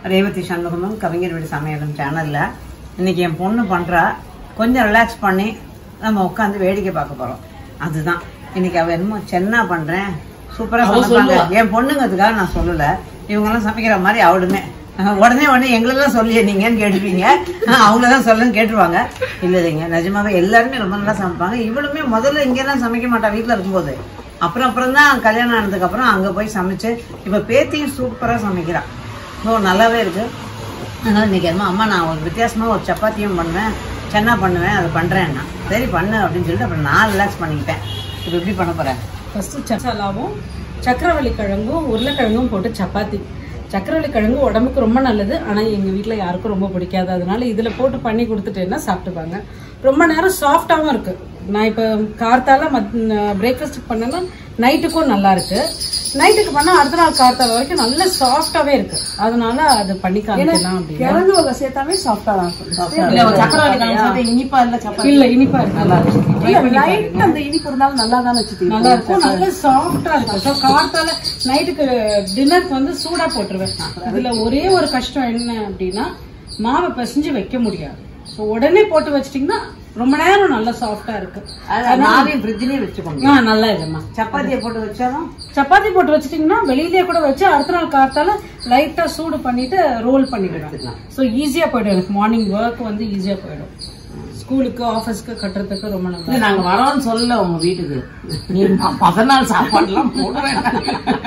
ரேவதி சண்முகமும் கவிஞர் வீடு சமையலும் சேனல்ல இன்னைக்கு என் பொண்ணு பண்றா. கொஞ்சம் ரிலாக்ஸ் பண்ணி நம்ம உட்காந்து வேடிக்கை பார்க்க போறோம். அதுதான் இன்னைக்கு அவ என்னமோ சென்னா பண்றேன் சூப்பரா சமைப்பாங்க. என் பொண்ணுங்கிறதுக்காக நான் சொல்லல, இவங்கெல்லாம் சமைக்கிற மாதிரி அவளுமே உடனே எங்களெல்லாம் சொல்லியே நீங்கன்னு கேட்டுப்பீங்க, அவங்களதான் சொல்லுன்னு கேட்டுருவாங்க. இல்ல இல்லைங்க, நிஜமாவே எல்லாருமே ரொம்ப நல்லா சமைப்பாங்க. இவளுமே முதல்ல இங்கெல்லாம் சமைக்க மாட்டா வீட்டுல இருக்கும்போது. அப்புறம் தான் கல்யாணம் ஆனதுக்கு அப்புறம் அங்க போய் சமைச்சு இப்ப பேத்தியும் சூப்பரா சமைக்கிறான். நல்லாவே இருக்கு. அதனால இன்னைக்கு அம்மா நான் ஒரு வித்தியாசமா ஒரு சப்பாத்தியும் பண்ணுவேன், சென்னா பண்ணுவேன், அதை பண்றேன்னா சரி பண்ணு அப்படின்னு சொல்லிட்டு அப்புறம் நான் ரிலாக்ஸ் பண்ணிக்கிட்டேன். இப்போ எப்படி பண்ண போறேன்? ஃபர்ஸ்ட் மசாலாவும் சக்கரவள்ளி கிழங்கும் உருளைக்கிழங்கும் போட்டு சப்பாத்தி. சக்கரவள்ளி கிழங்கு உடம்புக்கு ரொம்ப நல்லது, ஆனால் எங்கள் வீட்டில் யாருக்கும் ரொம்ப பிடிக்காது. அதனால இதில் போட்டு பண்ணி கொடுத்துட்டேன்னா சாப்பிட்டுப்பாங்க. ரொம்ப நேரம் சாஃப்டாகவும் இருக்குது. நான் இப்போ கார்த்தால பிரேக்ஃபாஸ்ட்டுக்கு பண்ணேன்னா நைட்டுக்கும் நல்லா இருக்கு. நைட்டுக்கு பண்ணால் அடுத்த நாள் கார்த்தால வரைக்கும் நல்ல சாஃப்டாகவே இருக்கு. அதனால அது பண்ணி காமிக்கலாம். கிழங்கு வகை சேர்த்தாவே சாஃப்டா தான் இனிப்பா இல்ல இனிப்பா இருக்கு, நல்லா இருக்கு. அந்த இனிப்பு இருந்தாலும் நல்லா தான் வச்சு நல்லா இருக்கும், நல்ல சாஃப்டா இருக்கு. ஸோ கார்த்தால நைட்டுக்கு டின்னருக்கு வந்து சூடா போட்டுருவேன். இதுல ஒரே ஒரு கஷ்டம் என்ன அப்படின்னா மாவை பிசைஞ்சு வைக்க முடியாது. ஸோ உடனே போட்டு வச்சிட்டீங்கன்னா ரொம்ப நேரம் நல்லா சாஃப்டா இருக்கு. ஃப்ரிட்ஜ்லயே வச்சுக்கோங்க. நல்லா இல்லம்மா. சப்பாத்தியை போட்டு வச்சாலும் சப்பாத்தி போட்டு வச்சிட்டீங்கன்னா வெளியிலேயே கூட வச்சு அடுத்த நாள் காத்தால லைட்டா சூடு பண்ணிட்டு ரோல் பண்ணிக்கலாம். ஸோ ஈஸியா போயிடும். எனக்கு மார்னிங் ஒர்க் வந்து ஈஸியா போயிடும். ஸ்கூலுக்கு ஆபீஸ்க்கு கட்டுறதுக்கு ரொம்ப நல்லா. நாங்க வரோம்னு சொல்லல உங்க வீட்டுக்கு, நீ 14 சாப்பாடுலாம் போட வேண்டாம்.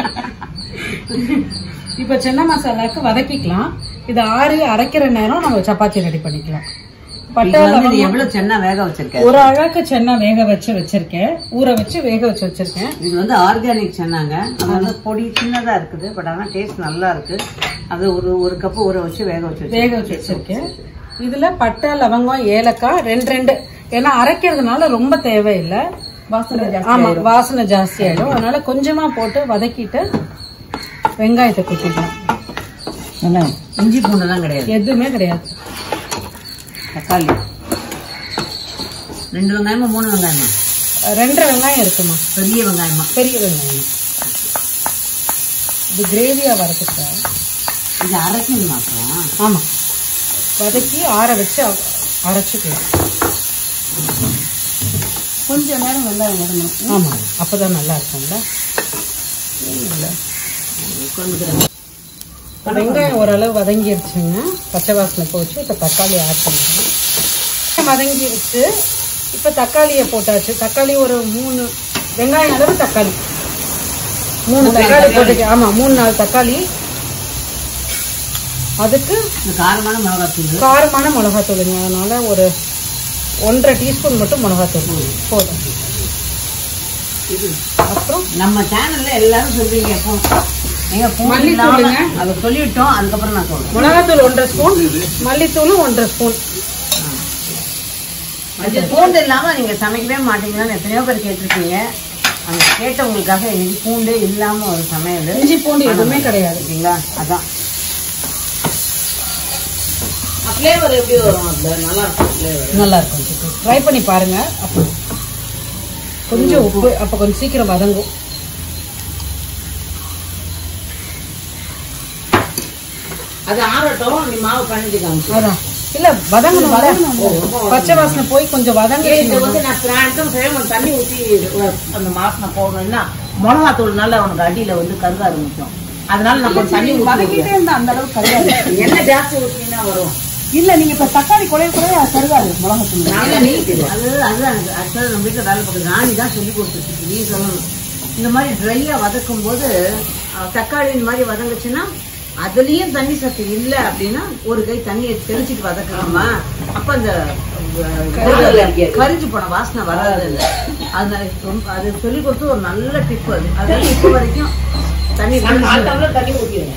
இப்ப சென்னா மசாலாக்கு வதக்கிக்கலாம். இது அரைக்கிற நேரம் நம்ம சப்பாத்தி ரெடி பண்ணிக்கலாம். எவ்வளவு சென்னா வேக வச்சிருக்கேன்? ஒரு அழகு சென்னா வேக வச்சிருக்கேன், ஊற வச்சு வேக வச்சிருக்கேன். இது வந்து ஆர்கானிக் சென்னாங்க. அது வந்து பொடி சின்னதா இருக்குது, பட் ஆனா டேஸ்ட் நல்லா இருக்கு. அது ஒரு கப் ஊற வச்சு வேக வச்சிருக்கேன். இதுல பட்டை லவங்கம் ஏலக்காய் ரெண்டு, ஏன்னா அரைக்கிறதுனால ரொம்ப தேவையில்லை. ஆமா, வாசனை ஜாஸ்தி ஆயிடும். அதனால கொஞ்சமா போட்டு வதக்கிட்டு வெங்காயத்தை குத்திக்கலாம். இஞ்சி பூண்டுலாம் கிடையாது, எதுவுமே கிடையாது. தக்காளி 2 வெங்காயமா 3 வெங்காயமா? 2 வெங்காயம் இருக்குமா? பெரிய வெங்காயமா? பெரிய வெங்காயம். இது கிரேவியா வரதுக்கு இது அரைக்கணும் மாத்திரம். ஆமா, வதக்கி ஆற வச்சு அரைச்சுக்கலாம். கொஞ்ச நேரம் வெங்காயம் வரணும். ஆமா, அப்பதான் நல்லா இருக்கும்ல. வெங்காயம் ஓரளவு வதங்கிடுச்சுங்க, பச்சை வாசனை போச்சு. இப்ப தக்காளி ஆட் பண்ணுறோம். வதங்கிடுச்சு, இப்ப தக்காளியை போட்டாச்சு. தக்காளி ஒரு 3 வெங்காயம் அளவு தக்காளி, 3 தக்காளி போட்டு. ஆமா, 3-4 தக்காளி. அதுக்கு காரமான மிளகாத்தூளுங்க. அதனால ஒரு 1.5 டீஸ்பூன் மட்டும் மிளகாத்தூள் போதும். அப்புறம் நம்ம சேனல்ல எல்லாரும் சொல்றீங்க மல்லித்தூளுங்க, அதை சொல்லிட்டோம். அதுக்கப்புறம் நான் சொல்றேன். மிளகாத்தூள் 1.5 ஸ்பூன், மல்லித்தூளும் 1.5 ஸ்பூன். பூண்டு இல்லாம நீங்க சமைக்கவே மாட்டீங்கன்னு எத்தனையோ பேர் கேட்டிருக்கீங்க. அந்த கேட்டவங்களுக்காக இன்னைக்கு பூண்டே இல்லாம ஒரு சமையல். இஞ்சி பூண்டு எதுவுமே கிடையாது இல்லைங்களா? அதான் ஃப்ளேவர் எப்படி வரும்? அது நல்லா இருக்கும், நல்லா இருக்கும். ட்ரை பண்ணி பாருங்க. அப்போ கொஞ்சம் உப்பு, அப்ப கொஞ்சம் சீக்கிரம் வதங்கும். அது ஆறட்டும், நீ மாவு பண்ணிக்கலாம். அதான் இல்ல வதங்கணும், பச்சை வாசனை போய் கொஞ்சம் வதங்க. வந்து நான் தண்ணி ஊற்றி அந்த வாசனை போகணும்னா மிளகாத்தூள் நல்லா உனக்கு அடியில வந்து கருக ஆரம்பிக்கும். அதனால நம்ம தண்ணி வதக்கிட்டே இருந்தா அந்த அளவுக்கு கருகாது. என்ன ஜாஸ்தி ஊற்றினா வரும். இல்ல நீங்க இப்ப தக்காளி குறைய கருகாது மிளகாத்தூள். அதுதான் ஆக்சுவலா நம்ம வீட்டுல வேலை பார்க்குறது ராணி தான் சொல்லி கொடுத்துருக்கு. நீ சொல்லணும், இந்த மாதிரி ட்ரையா வதக்கும் போது தக்காளி இந்த மாதிரி வதங்குச்சுன்னா அதுலயும் தண்ணி சத்து இல்ல அப்படின்னா ஒரு கை தண்ணியை தெளிச்சிட்டு வதக்கலாமா, அப்ப அந்த கரிஞ்சு போன வாசனை வராது. அதனால அது சொல்லி கொடுத்து ஒரு நல்ல டிப் அது. அதனால இப்ப வரைக்கும் தண்ணி ஊற்றிடுங்க.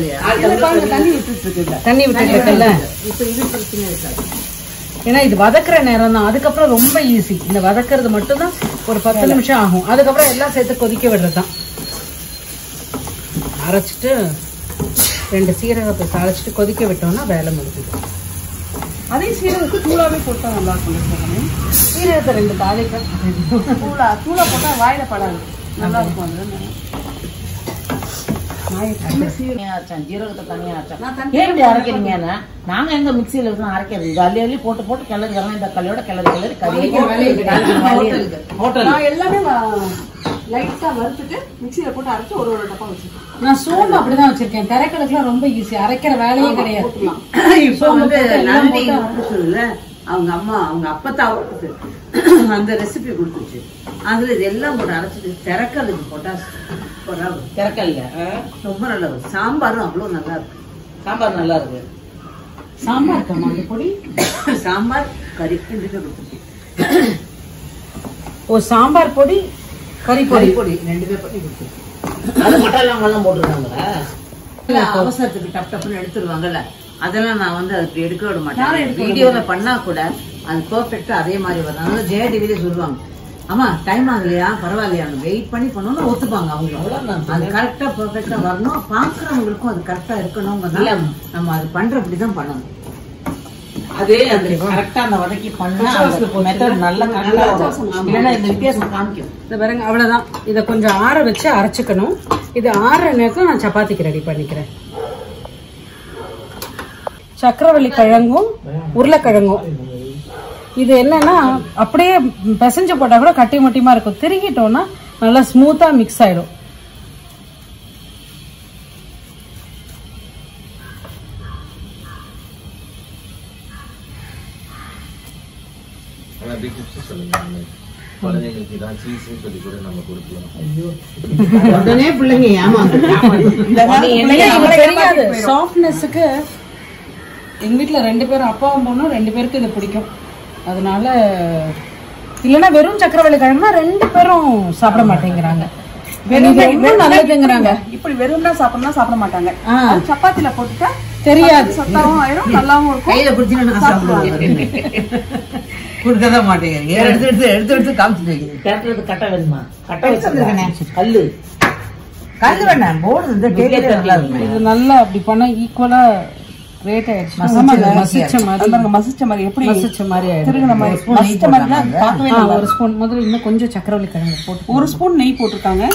தண்ணி விட்டு இருக்குல்ல, இப்ப இது பிரச்சனை இருக்காது. ஏன்னா இது வதக்குற நேரம் தான். அதுக்கப்புறம் ரொம்ப ஈஸி. இந்த வதக்குறது மட்டும் தான் ஒரு 10 நிமிஷம் ஆகும். அதுக்கப்புறம் எல்லாம் சேர்த்து கொதிக்க விடுறதுதான். அரைச்சிட்டு 2 சீரகத்தை தாளிச்சிட்டு கொதிக்க விட்டோம்னா வேலை முடிஞ்சுது. அதே சீரகத்துக்கு தூளாவே போட்டா நல்லா இருக்கும். சீரகத்தை 2 தாளிக்க தூளா போட்டா வாயில படாது, நல்லா இருக்கும். அது ஜீரகத்தை தனியா அரைச்சேன். ஏன் இப்படி அரைக்கிறீங்கன்னா நாங்க எங்க மிக்சியில இருக்கு அரைக்கிறது இது அள்ளி அள்ளி போட்டு போட்டு கிளறிக்கலாம். இந்த கல்லையோட கிளறி ஹோட்டல் நான் எல்லாமே லைட்டா வறுத்துட்டு மிக்சியில போட்டு அரைச்சு ஒரு டப்பா வச்சிருக்கேன். நான் சோம்பு அப்படிதான் வச்சிருக்கேன். தரைக்கலுக்குலாம் ரொம்ப ஈஸி, அரைக்கிற வேலையே கிடையாது. இப்போ வந்து அவங்க அம்மா அவங்க அப்பத்தா அந்த ரெசிபி கொடுத்துச்சு. அதுல இதெல்லாம் போட்டு அரைச்சிட்டு திறக்கலுக்கு போட்டா திறக்கல்ல ரொம்ப நல்லா இருக்கும். சாம்பாரும் அவ்வளவு நல்லா இருக்கு. சாம்பார் நல்லா இருக்கு. சாம்பார் அந்த பொடி சாம்பார் கறி கொடுத்துச்சு. ஓ சாம்பார் பொடி கறி பொடி பொடி 2 பேர் பண்ணி கொடுத்துச்சு. அது மட்டாலாம் போட்டுருக்காங்களா? அவசரத்துக்கு டப் டப்னு எடுத்துருவாங்கல்ல, அதெல்லாம் நான் வந்து அதுக்கு எடுக்க விட மாட்டேன். வீடியோல பண்ணா கூட அது பெர்ஃபெக்டா அதே மாதிரி வரும். அதனால ஜெயா டிவிலே சொல்லுவாங்க, ஆமா டைம் ஆகலையா பரவாயில்லையா வெயிட் பண்ணி பண்ணணும்னு ஒத்துப்பாங்க. அவங்க அது கரெக்டா பெர்ஃபெக்டா வரணும். பாக்குறவங்களுக்கும் அது கரெக்டா இருக்கணும்ங்கிறதுனால நம்ம அது பண்றபடிதான் பண்ணணும். அதே அந்த கரெக்டா அந்த வதக்கி பண்ணா மெத்தட் நல்லா கரெக்டா வரும். இல்லைன்னா இந்த வித்தியாசம் காமிக்கும். இந்த பாருங்க அவ்வளவுதான். இதை கொஞ்சம் ஆற வச்சு அரைச்சுக்கணும். இது ஆற நேரத்துல நான் சப்பாத்திக்கு ரெடி பண்ணிக்கிறேன். சக்கரவள்ளி கிழங்கும் உருளைக்கிழங்கும் இது என்னன்னா அப்படியே பிசைஞ்சு போட்டா கூட கட்டி மட்டியமா இருக்கும். திருகிட்டோம்னா நல்லா ஸ்மூத்தா மிக்ஸ் ஆயிடும். உடனே பிள்ளைங்க தெரியாது சாஃப்ட்னஸ்க்கு. எங்க வீட்டுல 2 பேரும் அப்பாவும் பொண்ணும் 2 பேருக்கு இது பிடிக்கும். அதனால இல்லைன்னா வெறும் சக்கரவள்ளி கிழங்குனா 2 பேரும் சாப்பிட மாட்டேங்கிறாங்க. நல்லதுங்கிறாங்க. இப்படி வெறும் தான் சாப்பிடணும் சாப்பிட மாட்டாங்க. சப்பாத்தில போட்டுட்டா தெரியாது, சத்தாவும் ஆயிரும் நல்லாவும் இருக்கும். கையில குடிச்சீங்கன்னா சாப்பிடுவாங்க. கொடுக்கதான் மாட்டேங்கிறீங்க. எடுத்து எடுத்து எடுத்து காமிச்சு வைக்கிறீங்க. கட்டை வேணுமா? கட்டை வச்சிருக்கேன். கல்லு வேண்டாம், போர்டு வந்து நல்லா இருக்கும். இது நல்லா அப்படி பண்ணா ஈக்குவலா ரேட் ஆயிடுச்சு. மசிச்ச மாதிரி எப்படி மசிச்ச மாதிரி ஒரு ஸ்பூன் முதல்ல இன்னும் கொஞ்சம் சக்கரவள்ளி கிழங்கு போட்டு 1 ஸ்பூன் நெய் போட்டிருக்காங்க.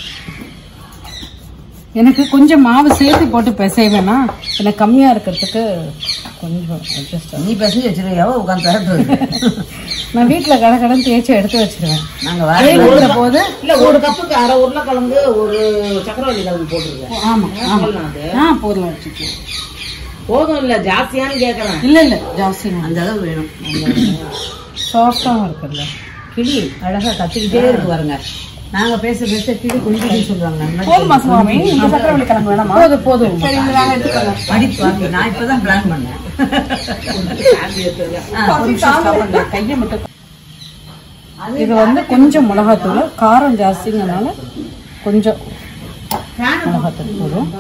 எனக்கு கொஞ்சம் மாவு சேர்த்து போட்டு பிசைவேனா எனக்கு கம்மியா இருக்கிறதுக்கு கொஞ்சம் அட்ஜஸ்ட். நீ பிசைஞ்சு வச்சிருக்கியாவோ உட்காந்து நான் வீட்டுல கடன் தேய்ச்சி எடுத்து வச்சிருவேன். நாங்க போது இல்ல 1 கப்புக்கு அரை உருளைக்கிழங்கு ஒரு சக்கரவள்ளி கிழங்கு போட்டுருக்கேன். ஆமா போதும் வச்சுக்கோ. போதும் இல்ல ஜாஸ்தியானு கேக்குறேன். இல்ல ஜாஸ்தி அந்த அளவு வேணும். சாஃப்டாவும் இருக்குல்ல. கிளி அழகா கத்திக்கிட்டே இருக்கு பாருங்க. நாங்க பேச பேச கிளி குளிக்கிட்டு சொல்றாங்க. போதுமா சுவாமி? இந்த சக்கரவள்ளி கிழங்கு வேணாமா? போதும். சரி இது நாங்க எடுத்துக்கலாம். படிப்பு வாங்க. நான் இப்பதான் பிளான் பண்ணேன். கையை மட்டும். இது வந்து கொஞ்சம் மிளகாத்தூள், காரம் ஜாஸ்திங்கனால கொஞ்சம் மிளகாத்தூள் போதும்.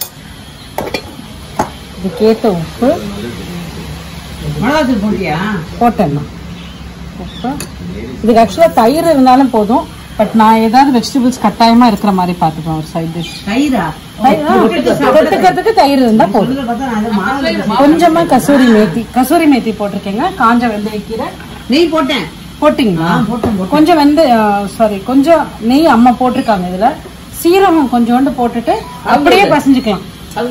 இதுக்கேற்ற உப்பு மிளகாத்தூள் போட்டியா? போட்டேன்னா உப்பு. இதுக்கு ஆக்சுவலா தயிர் இருந்தாலும் போதும். பட் நான் ஏதாவது வெஜிடபிள்ஸ் கட்டாயமா இருக்கிற மாதிரி பாத்துப்பேன். ஒரு சைட் டிஷ் தயிரா தொட்டுக்கிறதுக்கு தயிர் இருந்தா போதும். கொஞ்சமா கசூரி மேத்தி போட்டிருக்கேங்க. காஞ்ச வெந்தயக்கீரை நெய் போட்டேன். போட்டீங்களா? கொஞ்சம் கொஞ்சம் நெய் அம்மா போட்டிருக்காங்க. இதுல சீரகம் கொஞ்சோண்டு போட்டுட்டு அப்படியே பசஞ்சுக்கலாம்.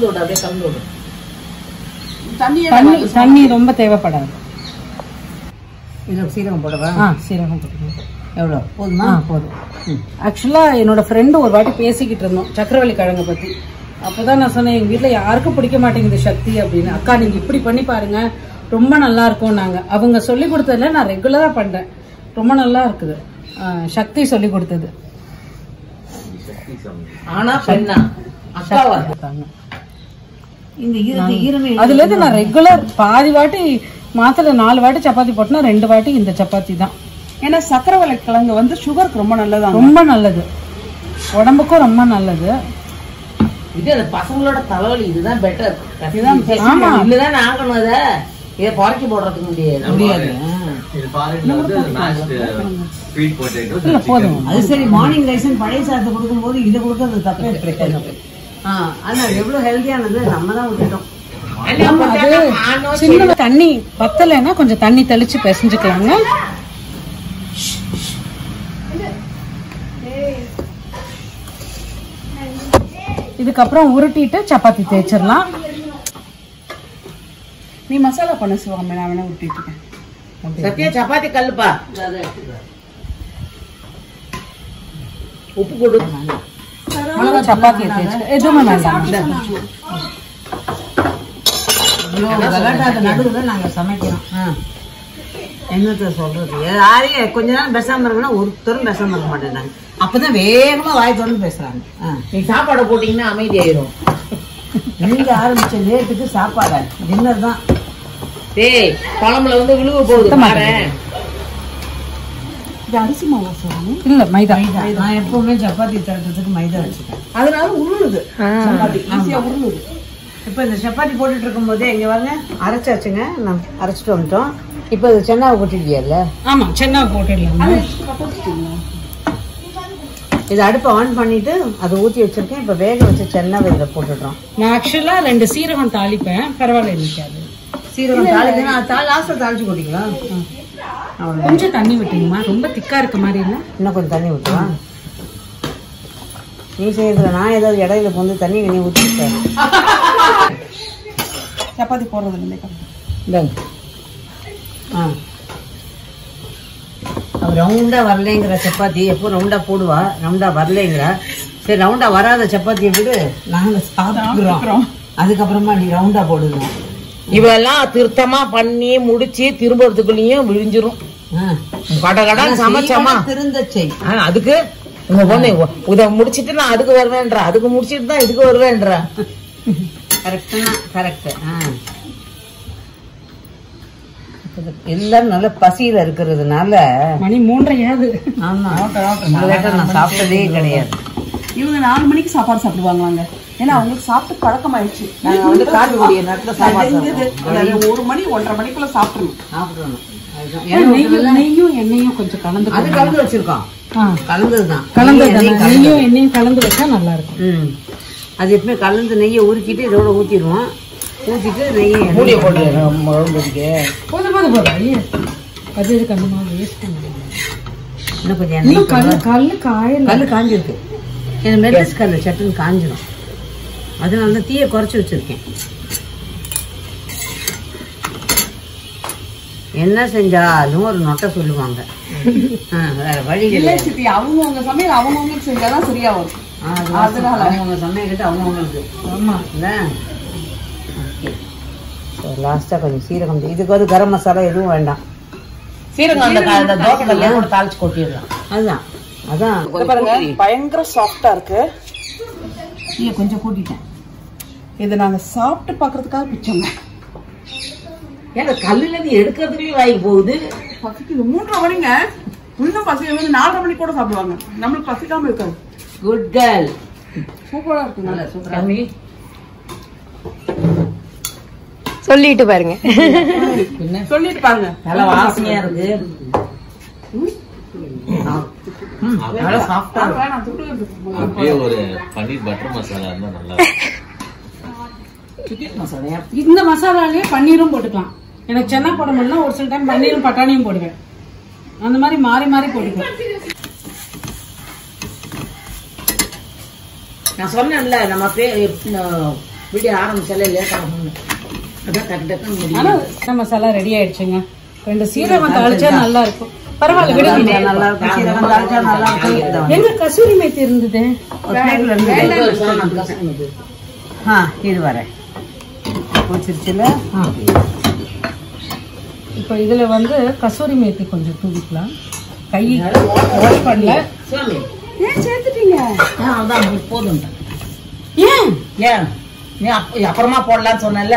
தண்ணி ரொம்ப தேவைப்படாது. இதுல சீரகம் போடவா? சீரகம் போட்டுக்கலாம். எவ்வளவு போதுமா? போதும். ஆக்சுவலா என்னோட ஃப்ரெண்டு ஒரு வாட்டி பேசிக்கிட்டு இருந்தோம் சக்கரவள்ளி கிழங்கு பத்தி. அப்பதான் நான் சொன்னேன் எங்க வீட்டுல யாருக்கும் பிடிக்க மாட்டேங்குது சக்தி அப்படின்னு. அக்கா நீங்க இப்படி பண்ணி பாருங்க ரொம்ப நல்லா இருக்கும். நாங்க அவங்க சொல்லி கொடுத்ததுல நான் ரெகுலரா பண்றேன். ரொம்ப நல்லா இருக்குது. சக்தி சொல்லி கொடுத்தது. ஆனா பெண்ணா அக்காவா இந்த ஈரமே அதுல இருந்து நான் ரெகுலர் பாதி வாட்டி மாசத்துல 4 வாட்டி சப்பாத்தி போட்டனா 2 வாட்டி இந்த சப்பாத்தி தான். ஏன்னா சக்கரவள்ளி கிழங்கு வந்து சுகருக்கு ரொம்ப நல்லது. ரொம்ப நல்லது, உடம்புக்கும் ரொம்ப நல்லது. இது அந்த பசங்களோட தலைவலி இதுதான் பெட்டர். ஆமா இல்லதான் ஆகணும். அதை இதை புறக்கி போடுறதுக்கு முடியாது. போதும். அது சரி, மார்னிங் ரைஸ் பழைய சாதத்தை கொடுக்கும் போது இதை கொடுக்கறது தப்பே கிடையாது. ஆனா எவ்வளவு ஹெல்தியானது நம்ம தான் விட்டுட்டோம். சின்ன தண்ணி பத்தலைன்னா கொஞ்சம் தண்ணி தெளிச்சு பிசைஞ்சுக்கலாங்க. இதுக்கப்புறம் உருட்டிட்டு சப்பாத்தி தேய்ச்சிடலாம். நீ மசாலா பண்ண சிவாமி, நான் வேணா விட்டுட்டு இருக்கேன். சத்யா சப்பாத்தி கல்லுப்பா. உப்பு போடு. சப்பாத்தியை தேய்ச்சி எதுவுமே வேண்டாம். நடுவில் நாங்க சமைக்கிறோம். என்னத்த சொல்றது, யாரையும் கொஞ்ச நேரம் பேசாம இருக்கணும், ஒருத்தரும் பேசாம இருக்க மாட்டேங்கிறாங்க. அப்பதான் வேகமா வாய் தொடர்ந்து பேசுறாங்க. நீ சாப்பாடு போட்டீங்கன்னா அமைதி ஆயிரும். நீங்க ஆரம்பிச்ச லேட்டுக்கு சாப்பாடு டின்னர் தான். டேய் குழம்புல வந்து விழுவ போகுது பாரு. இது அரிசி மாவா சிவாமி? இல்ல மைதா. நான் எப்பவுமே சப்பாத்தி தரத்துக்கு மைதா வச்சுக்கேன். அதனால உருளுது சப்பாத்தி, ஈஸியா உருளுது. இப்ப இந்த சப்பாத்தி போட்டுட்டு இருக்கும் போதே இங்க வாங்க அரைச்சாச்சுங்க. நான் அரைச்சிட்டு வந்துட்டோம். இப்ப இது சென்னாவை கொட்டிட்டியல்ல? ஆமா, சென்னா போட்டுடலாம். இது அடுப்பை ஆன் பண்ணிட்டு அதை ஊத்தி வச்சிருக்கேன். இப்ப வேக வச்ச சென்னாவை இதை போட்டுடுறோம். நான் ஆக்சுவலா 2 சீரகம் தாளிப்பேன், பரவாயில்ல இருக்காது. சீரகம் தாளிக்கணும், லாஸ்ட்ல தாளிச்சு போட்டிக்கலாம். கொஞ்சம் தண்ணி விட்டுங்கம்மா, ரொம்ப திக்கா இருக்க மாதிரி இல்ல. இன்னும் கொஞ்சம் தண்ணி ஊற்றுவான். நீ செய்யறதுல நான் ஏதாவது இடையில வந்து தண்ணி நீ ஊற்றிட்டேன். சப்பாத்தி போடுறது இல்லை. அவ ரவுண்டா வரலைங்கிற சப்பாத்தி எப்போ ரவுண்டா போடுவா, ரவுண்டா வரலைங்கிற. சரி, ரவுண்டா வராத சப்பாத்தியை விடு, நாங்க சாப்பிடுறோம். அதுக்கப்புறமா நீ ரவுண்டா போடுங்க. இவெல்லாம் திருத்தமா பண்ணி முடிச்சு திரும்பறதுக்குள்ளயும் விழிஞ்சிரும். கடகடா சமைச்சமா திருந்தச்சை. அதுக்கு உங்க பொண்ணு இத முடிச்சிட்டு நான் அதுக்கு வருவேன்ற, அதுக்கு முடிச்சிட்டு தான் இதுக்கு வருவேன்ற. கரெக்ட். எல்லாரும் நல்ல பசியில இருக்கிறதுனால மணி 3:30. ஆமா, நான் சாப்பிட்டதே கிடையாது. இவங்க 4 மணிக்கு சாப்பாடு சாப்பிடுவாங்க. ஏன்னா அவங்களுக்கு சாப்பிட்டு பழக்கம் ஆயிடுச்சு. நாங்க வந்து காட்டுக்கூடிய நேரத்துல சாப்பாடு 1 மணி 1:30 மணிக்குள்ள சாப்பிடணும். நெய்யும் எண்ணெயும் கொஞ்சம் கலந்து அது கலந்து வச்சிருக்கோம். கலந்ததுதான். நெய்யும் எண்ணெயும் கலந்து வச்சா நல்லா இருக்கும். அது எப்பவுமே கலந்து நெய்யை உருக்கிட்டு இதோட ஊத்திடுவோம். ஊத்திட்டு நெய்யை மூடிய போட்டு போதும். அது இருக்கு, அந்த மாதிரி வேஸ்ட் பண்ணுவாங்க. இன்னும் கொஞ்சம் எண்ணெய் கல்லு காஞ்சிருக்கு. எனக்கு மெட்ரஸ் கல்லு சட்டுன்னு காஞ்சிடும். அதனால தான் தீயை குறைச்சி வச்சிருக்கேன். என்ன செஞ்சாலும் ஒரு நொட்டை சொல்லுவாங்க. வேற வழி இல்லை சித்தி. அவங்கவுங்க சமையல் அவங்கவுங்களுக்கு செஞ்சாதான் சரியா வரும். அதனால அவங்கவுங்க சமையல் அவங்கவுங்களுக்கு. ஆமா இல்ல. லாஸ்டா கொஞ்சம் சீரகம், இதுக்கு வந்து கரம் மசாலா எதுவும் வேண்டாம். சீரகம் அந்த தோசை கல்லையே கூட தாளிச்சு கொட்டிடலாம். அதுதான் அதான் பாருங்க, பயங்கர சாஃப்டா இருக்கு. தீயை கொஞ்சம் கூட்டிட்டேன். இதை நாங்க சாப்பிட்டு பாக்குறதுக்காக பிச்சோங்க. ஏன்னா கல்லுல இருந்து எடுக்கிறதுலயும் வாங்கி போகுது. பசிக்குது. 3:30 மணிங்க. இன்னும் பசிக்க 4:30 மணிக்கு கூட சாப்பிடுவாங்க. நம்மளுக்கு பசிக்காம இருக்காது. Good girl. சூப்பரா இருக்குங்க. சூப்பரா சொல்லிட்டு பாருங்க. சொல்லிட்டு பாருங்க. நல்ல வாசனையா இருக்கு. நல்லா சாஃப்டா அப்படியே ஒரு பன்னீர் பட்டர் மசாலா இருந்தா நல்லா இருக்கும். இந்த மசாலாலயே பன்னீரும் போட்டுக்கலாம். எனக்கு சென்னா போட முடியல, ஒரு சில டைம் பன்னீரும் பட்டாணியும் போடுவேன். அந்த மாதிரி மாறி மாறி போட்டுக்கலாம். நான் சொன்னேன்ல நம்ம வீடியோ ஆரம்பிச்சாலே லேட் ஆகும். அதான் டக்கு ஆனா மசாலா ரெடி ஆயிடுச்சுங்க. 2 சீரகம் தாளிச்சா நல்லா இருக்கும். பரவாயில்ல, விடுங்க. நல்லா இருக்கும். சீரகம் தாளிச்சா நல்லா இருக்கும். எங்க கசூரி மேத்தி இருந்தது? இது வரேன் போச்சிருச்சுல. இப்போ இதுல வந்து கசூரி மேத்தி கொஞ்சம் தூவிக்கலாம். கை வாஷ் பண்ணல. ஏன் சேர்த்துட்டீங்க? அதான் போதும். ஏன் ஏன் நீ அப்புறமா போடலான்னு சொன்னல.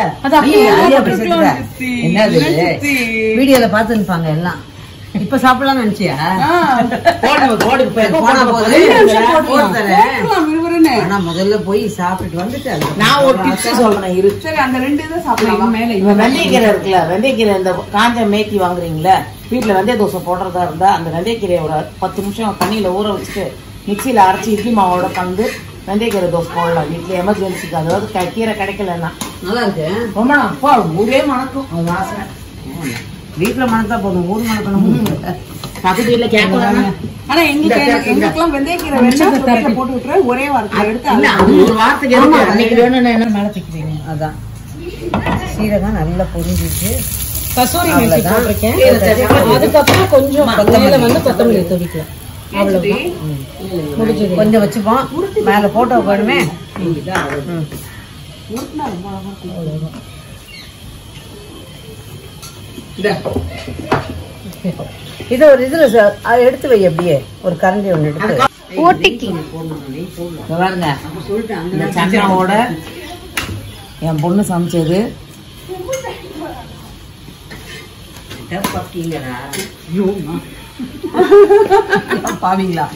என்னது வீடியோல பாத்துருப்பாங்க எல்லாம். இப்ப சாப்பிடலாம் நினைச்சியா? ஆனா முதல்ல போய் சாப்பிட்டு வந்துட்டு நான் ஒரு டிப்ஸ் சொல்றேன் இரு. சரி, அந்த 2 இதை சாப்பிடலாம். மேல வெந்தயக்கீரை இருக்குல்ல, வெந்தயக்கீரை இந்த காஞ்ச மேத்தி வாங்குறீங்களா, வீட்டுல வெந்தய தோசை போடுறதா இருந்தா அந்த வெந்தயக்கீரையை ஒரு 10 நிமிஷம் தண்ணியில ஊற வச்சுட்டு மிக்சியில அரைச்சி இட்லி மாவோட கலந்து வெந்தயக்கீரை தோசை போடலாம். வீட்டுல எமர்ஜென்சிக்கு. அதாவது கீரை கிடைக்கலன்னா நல்லா இருக்கு. ரொம்ப அப்பா ஊரே மணக்கும் வாசனை. வீட்டுல மணத்தா போதும், ஊர் மணக்கணும். பக்கத்து வீட்டுல கேட்கலாம். ஆனா எங்களுக்கெல்லாம் வெந்தயக்கீரை வேணா தொட்டியில போட்டு விட்டுறேன், ஒரே வாரத்துல எடுத்து இல்ல, அது ஒரு வாரத்துக்கு எடுத்து அன்னைக்கு வேணும்னு என்ன மேல தூக்கிறீங்க? அதான் சீரகம் நல்லா பொரிஞ்சிச்சு. கசூரி மேத்தி போட்டிருக்கேன். அதுக்கப்புறம் கொஞ்சம் மேல வந்து கொத்தமல்லி தூவிக்கலாம். அவ்வளவுதான், முடிஞ்சது. கொஞ்சம் வச்சுப்போம், மேல போட்டோ போடுமே. இது ஒரு இதுல அதை எடுத்து வை, அப்படியே ஒரு கரண்டி ஒண்ணு எடுத்து ஓட்டிக்கு இங்க பாருங்க, இந்த சன்னாவோட என் பொண்ணு சமைச்சது. பாவீங்களா?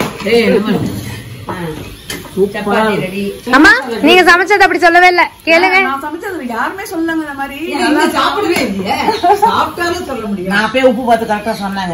சப்பாத்தி ரெடி. அம்மா நீங்க சமைச்சது அப்படி சொல்லவே இல்ல, கேளுங்க. நான் சமைச்சது யாருமே சொல்லாங்க இந்த மாதிரி. சாப்பிடவே இல்லையே, சாப்பிட்டாலும் சொல்ல முடியும். நான் போய் உப்பு பார்த்து கரெக்டா சொன்னாங்க.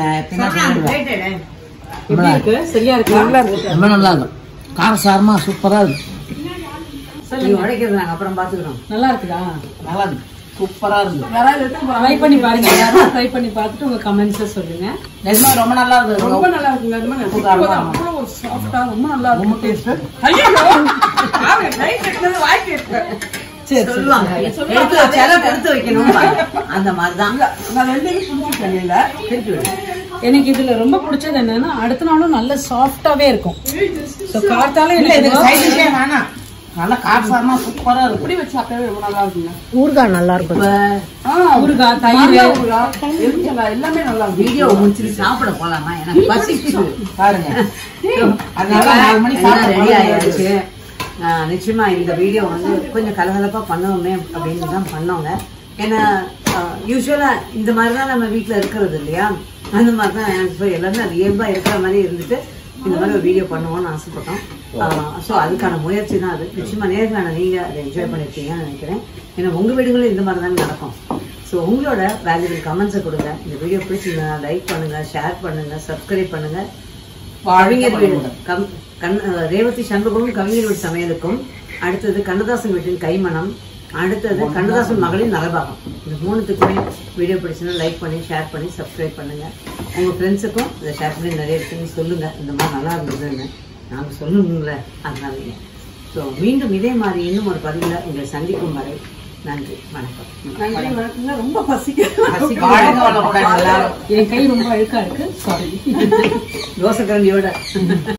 எப்படி இருக்கு? சரியா இருக்கு? ரொம்ப நல்லா இருக்கும், காரசாரமா சூப்பரா இருக்கு. நீங்க உடைக்கிறது நாங்க அப்புறம் பாத்துக்கிறோம். நல்லா இருக்குதா? நல்லா இருக்கு, சூப்பரா இருக்கு. யாராவது எடுத்து ட்ரை பண்ணி பாருங்க. யாரும் ட்ரை பண்ணி பார்த்துட்டு உங்க கமெண்ட்ஸ் சொல்லுங்க. நிஜமா ரொம்ப நல்லா இருக்கு. ரொம்ப நல்லா இருக்குங்க. அவ்வளவு ஒரு சாஃப்டா ரொம்ப நல்லா ரொம்ப இருக்கு. டேஸ்ட். ஐயோ ரைட் எடுத்தது வாய்க்கு இருக்கு. சொல்லுவாங்க, எடுத்து வச்சாலும் எடுத்து வைக்கணும், அந்த மாதிரிதான். நான் ரெண்டையும் சுண்டிட்டேன் இல்ல. திருப்பி விடு. எனக்கு இதுல ரொம்ப பிடிச்சது என்னன்னா அடுத்த நாளும் நல்ல சாஃப்டாவே இருக்கும். சோ காத்தால இல்ல, இதுக்கு சைட் டிஷ்ஷே வேணாம், நல்லா காரசாரமா சூப்பரா இருக்கு. இப்படி வச்சு சாப்பிட்டவே ரொம்ப நல்லா இருக்குங்க. ஊறுகாய் நல்லா இருக்கும். ஊறுகாய், தயிர், எலுமிச்சங்காய் எல்லாமே நல்லா இருக்கு. வீடியோ முடிச்சுட்டு சாப்பிட போலாமா? எனக்கு பசிக்குது. பாருங்க, அதனால 4 மணி எல்லாம் ரெடி சாப்பிட ஆயிடுச்சு. நிச்சயமா இந்த வீடியோ வந்து கொஞ்சம் கலகலப்பா பண்ணுவோமே அப்படின்னு தான் பண்ணோங்க. ஏன்னா யூஸ்வலா இந்த மாதிரிதான் நம்ம வீட்டுல இருக்கிறது இல்லையா, அந்த மாதிரிதான் எனக்கு எல்லாமே அது இயல்பா இருக்கிற மாதிரி இருந்துட்டு இந்த மாதிரி ஒரு வீடியோ பண்ணுவோம்னு ஆசைப்பட்டோம். ஸோ அதுக்கான முயற்சி தான் அது. நிச்சயமா நேர்காண நீங்க அதை என்ஜாய் பண்ணிருக்கீங்கன்னு நினைக்கிறேன். ஏன்னா உங்க வீடுகளும் இந்த மாதிரி தான் நடக்கும். ஸோ உங்களோட வேல்யூபிள் கமெண்ட்ஸை கொடுங்க. இந்த வீடியோ பிடிச்சிருந்தா லைக் பண்ணுங்க, ஷேர் பண்ணுங்க, சப்ஸ்கிரைப் பண்ணுங்க. கவிஞர் வீடு ரேவதி சண்முகமும் கவிஞர் வீட்டு சமையலுக்கும், அடுத்தது கண்ணதாசன் வீட்டின் கைமணம், அடுத்தது கண்ணதாசன் மகளின் நலபாகம். இந்த 3த்துக்குமே வீடியோ பிடிச்சுன்னா லைக் பண்ணி ஷேர் பண்ணி சப்ஸ்கிரைப் பண்ணுங்க. உங்க ஃப்ரெண்ட்ஸுக்கும் இதை ஷேர் பண்ணி நிறைய இருக்குன்னு சொல்லுங்க. இந்த மாதிரி நல்லா இருந்ததுன்னு நாங்க சொல்லணுங்களே, அதனால. ஸோ மீண்டும் இதே மாதிரி இன்னும் ஒரு பதிவில் உங்களை சந்திக்கும் வரை நன்றி, வணக்கம். நன்றி வணக்கங்க. ரொம்ப பசிக்க என் கை ரொம்ப அழுக்கா இருக்கு, சாரி. தோசை கரண்டியோட